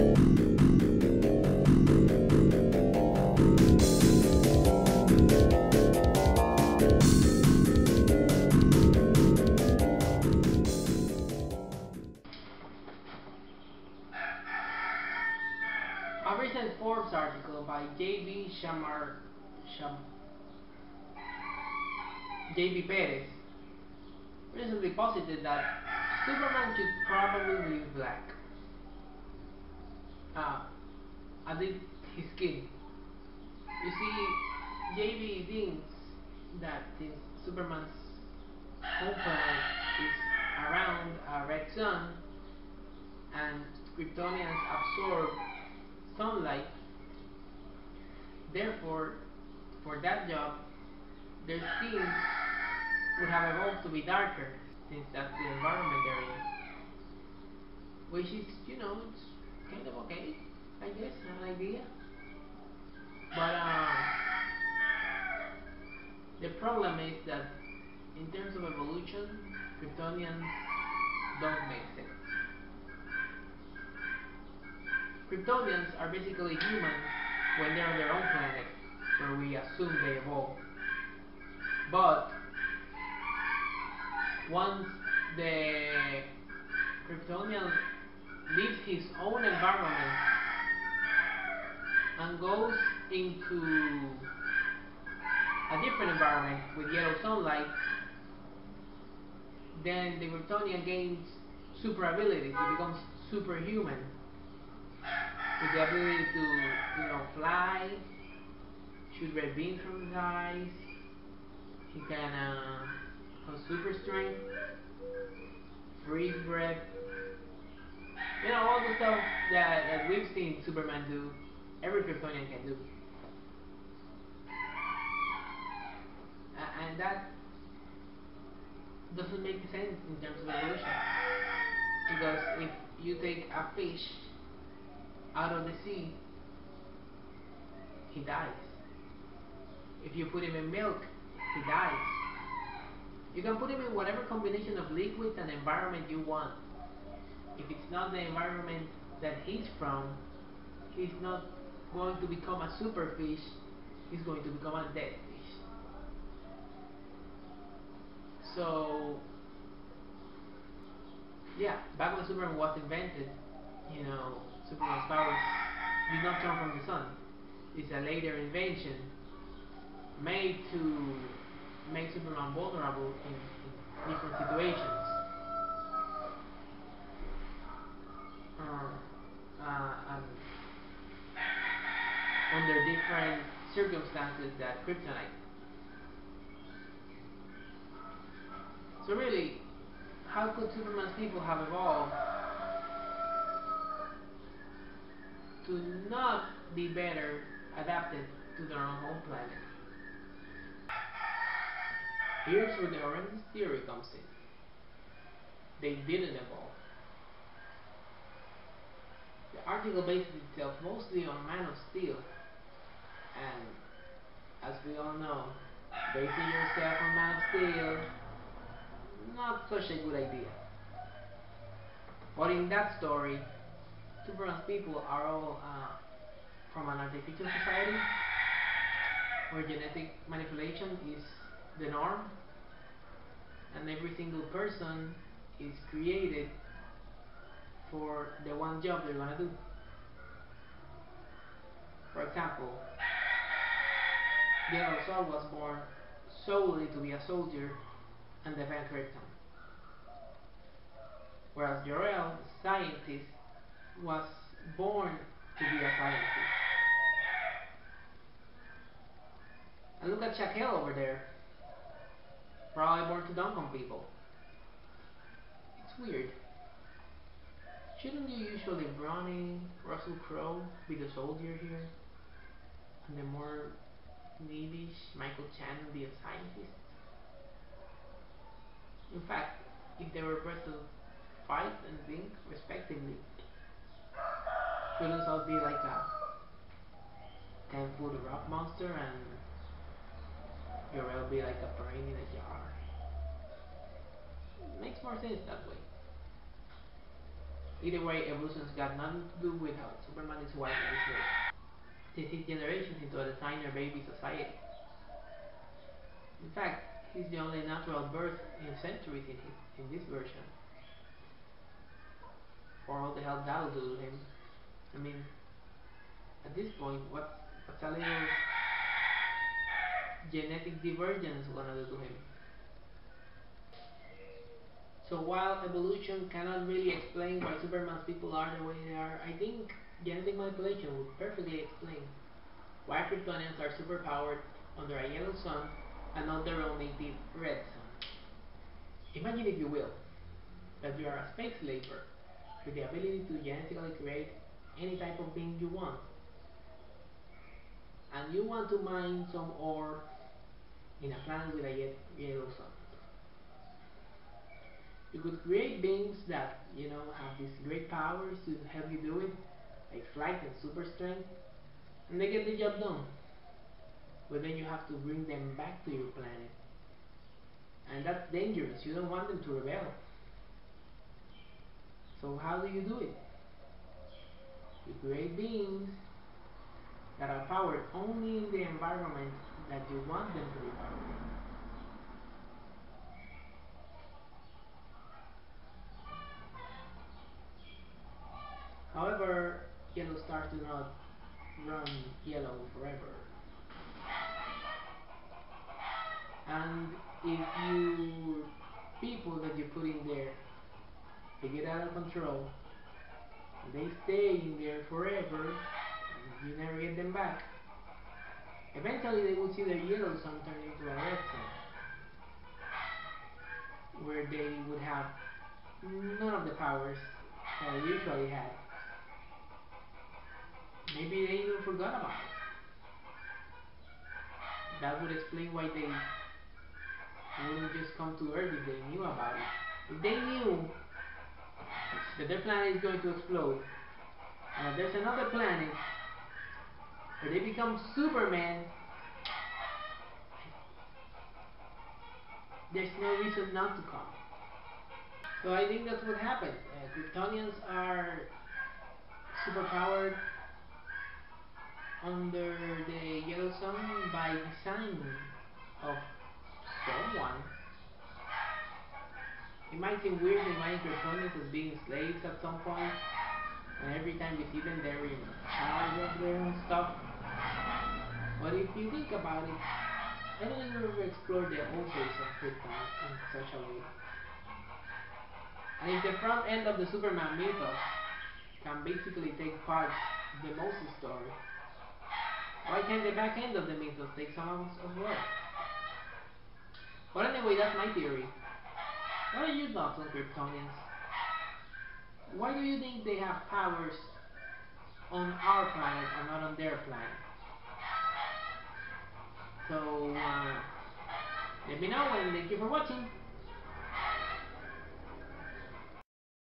A recent Forbes article by J.B. Perez recently posited that Superman should probably be black. At least his skin. You see, J.B. thinks that since Superman's home planet is around a red sun and Kryptonians absorb sunlight, therefore, for that job, their skin would have evolved to be darker, since that's the environment they're in. Which is, it's kind of okay, I guess, an idea. But the problem is that in terms of evolution, Kryptonians don't make sense. Kryptonians are basically humans when they're on their own planet, where we assume they evolved. But once the Kryptonian leaves his own environment and goes into a different environment with yellow sunlight, then the Kryptonian gains super abilities. He becomes superhuman, with the ability to, fly, shoot red beams from his eyes. He can have super strength, freeze breath, all the stuff that we've seen Superman do, every Kryptonian can do. And that doesn't make sense in terms of evolution. Because if you take a fish out of the sea, he dies. If you put him in milk, he dies. You can put him in whatever combination of liquids and environment you want. If it's not the environment that he's from, he's not going to become a super fish, he's going to become a dead fish. So, yeah, back when Superman was invented, Superman's powers did not come from the sun. It's a later invention made to make Superman vulnerable in different situations. Under different circumstances that kryptonite. So really, how could Superman's people have evolved to not be better adapted to their own home planet? Here's where the Horrendous Theory comes in. They didn't evolve. The article bases itself mostly on Man of Steel, and as we all know, basing yourself on Man of Steel, not such a good idea. But in that story, Superman's people are all from an artificial society where genetic manipulation is the norm, and every single person is created for the one job they're gonna do. For example, the Yellow Soul was born solely to be a soldier and defend Krypton, whereas Jor-El, the scientist, was born to be a scientist. And look at Shaquille over there, probably born to dunk on people. It's weird. Shouldn't you usually Bronny, Russell Crowe be the soldier here, and the more knavish Michael Chan be a scientist? In fact, if they were bred to fight and think respectively, shouldn't South be like a 10-foot rock monster and Jor-El be like a brain in a jar? It makes more sense that way. Either way, evolution's got nothing to do with how Superman is white and is red. Since his generations into a designer baby society. In fact, he's the only natural birth in centuries in this version. For all the help that'll do to him. I mean, at this point, what's a little genetic divergence gonna do to him? So while evolution cannot really explain why Superman's people are the way they are, I think genetic manipulation would perfectly explain why Kryptonians are superpowered under a yellow sun and not their own native red sun. Imagine, if you will, that you are a space labor with the ability to genetically create any type of being you want, and you want to mine some ore in a planet with a yellow sun. You could create beings that, have these great powers to help you do it, like flight and super strength, and they get the job done. But then you have to bring them back to your planet. And that's dangerous. You don't want them to rebel. So how do you do it? You create beings that are powered only in the environment that you want them to be powered in. However, yellow stars do not run yellow forever. And if you people that you put in there, they get out of control, they stay in there forever, and you never get them back, eventually they will see their yellow sun turn into a red sun, where they would have none of the powers that they usually had. Maybe they even forgot about it. That would explain why they wouldn't just come to Earth if they knew about it. If they knew that their planet is going to explode, and if there's another planet where they become Superman, there's no reason not to come. So I think that's what happened. Kryptonians are superpowered under the yellow sun by design of someone. It might seem weird to imagine Kryptonians as being slaves at some point, and every time you see them they're in charge of their own stuff. But if you think about it, I don't think we've ever explored the old days of Krypton in such a way. And if the front end of the Superman mythos can basically take part of the Moses story, why can't the back end of the mythos take some as well? But anyway, that's my theory. What are your thoughts on Kryptonians? Why do you think they have powers on our planet and not on their planet? So, let me know, and thank you for watching.